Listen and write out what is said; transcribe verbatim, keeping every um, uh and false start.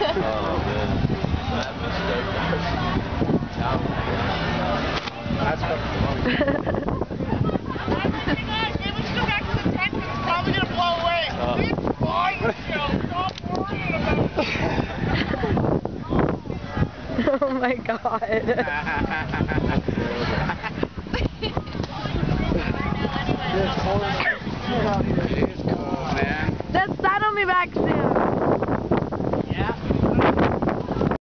That's what Oh my god. Just saddle me back soon.